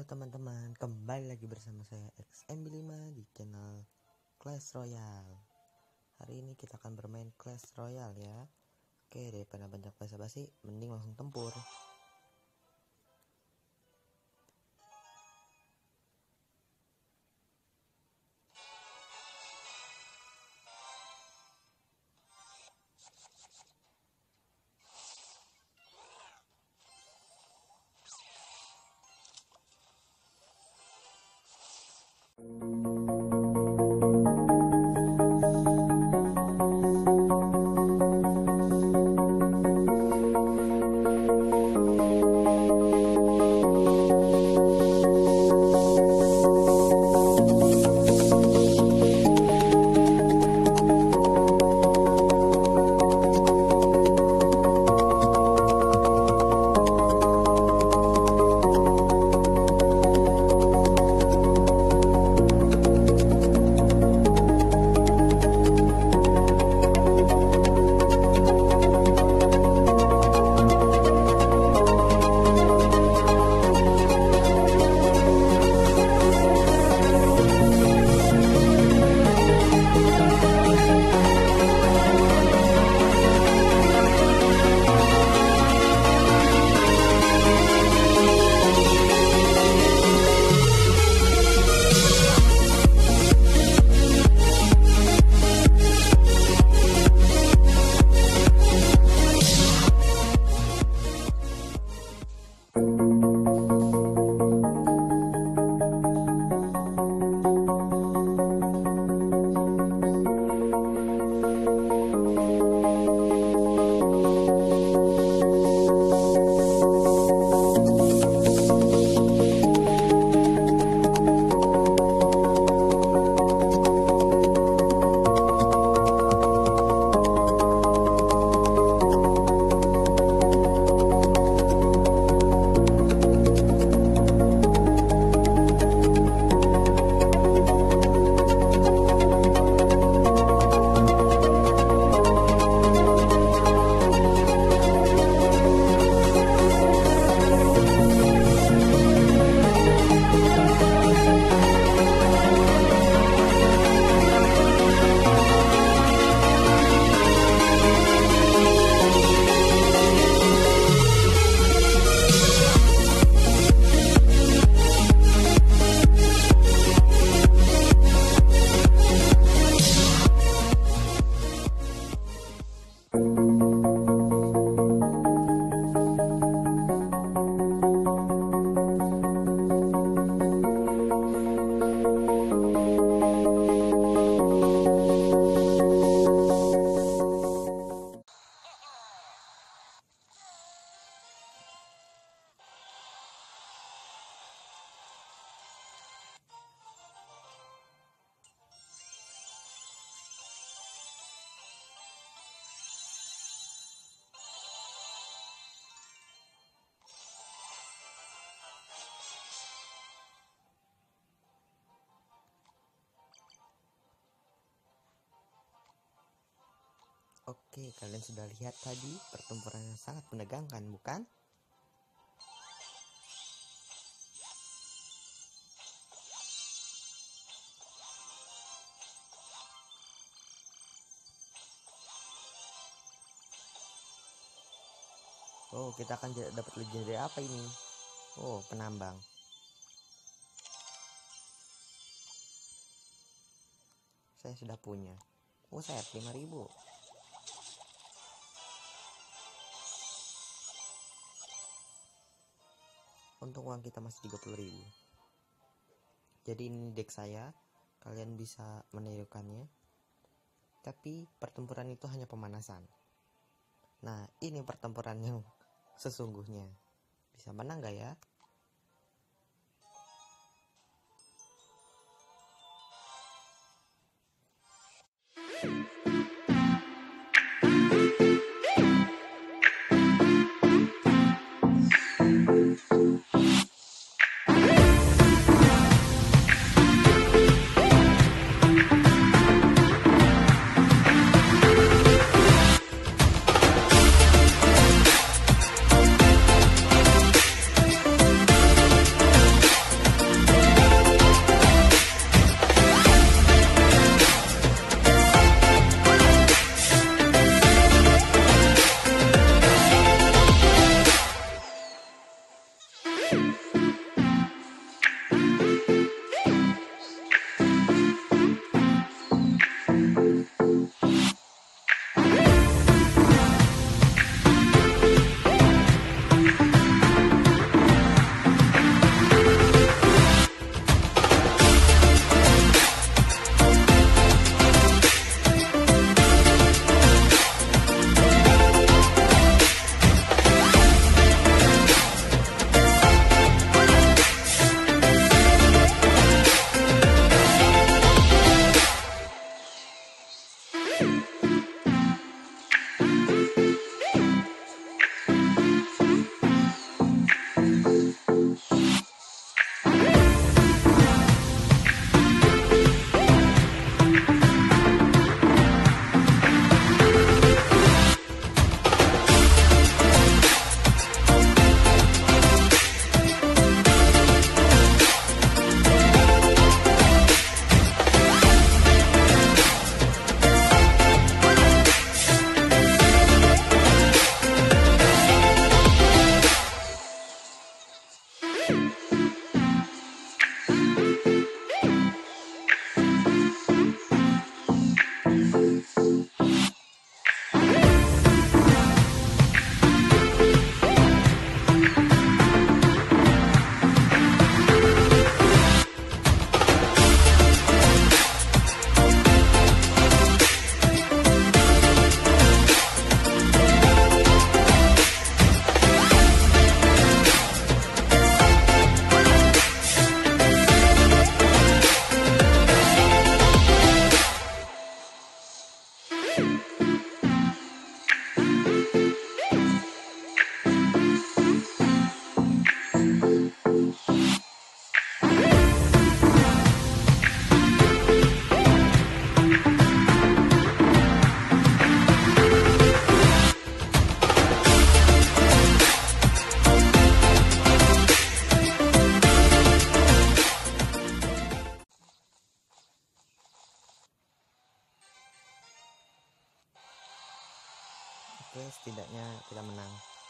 teman-teman, kembali lagi bersama saya XMB5 di channel Clash Royale. Hari ini kita akan bermain Clash Royale ya. Oke, daripada banyak basa-basi, mending langsung tempur. Oke, kalian sudah lihat tadi pertempuran yang sangat menegangkan, bukan? Oh, kita akan dapat legendary apa ini? Oh, penambang. Saya sudah punya. Oh, saya 5.000. Untung uang kita masih 30.000. Jadi ini deck saya, kalian bisa menirukannya. Tapi pertempuran itu hanya pemanasan. Nah, ini pertempuran yang sesungguhnya. Bisa menang gak ya? Oke, setidaknya kita menang.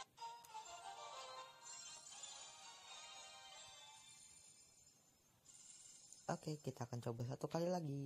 Oke, kita akan coba satu kali lagi.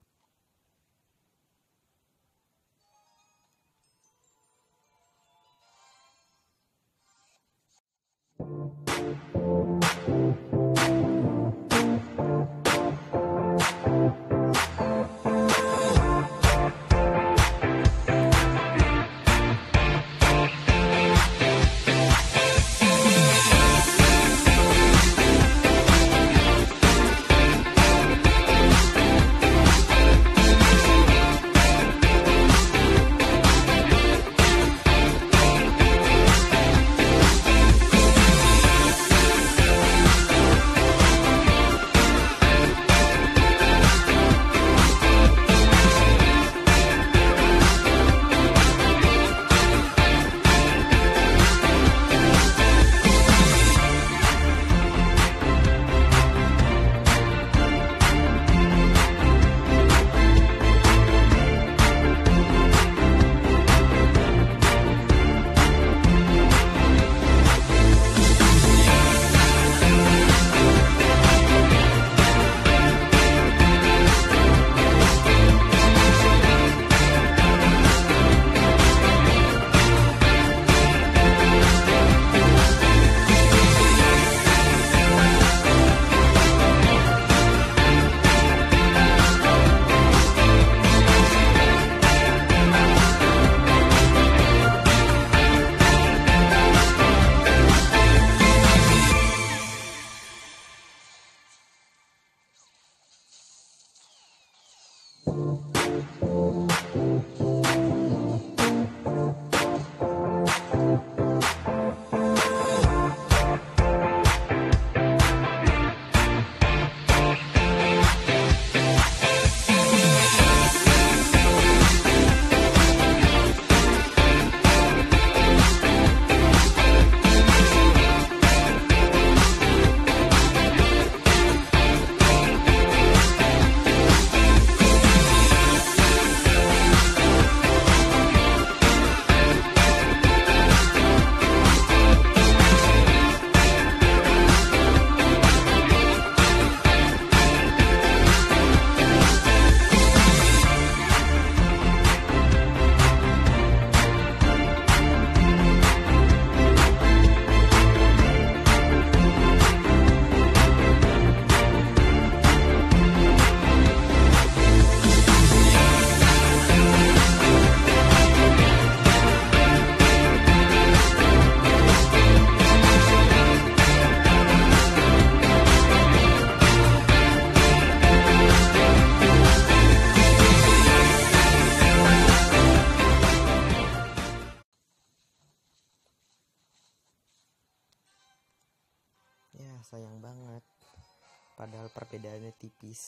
Ya, sayang banget. Padahal perbedaannya tipis.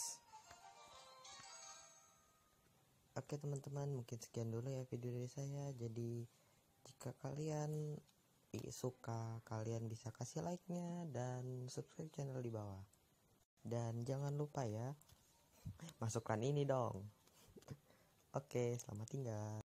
Oke teman-teman, mungkin sekian dulu ya video dari saya. Jadi jika kalian suka, kalian bisa kasih like-nya dan subscribe channel di bawah. Dan jangan lupa ya, masukkan ini dong. Oke, selamat tinggal.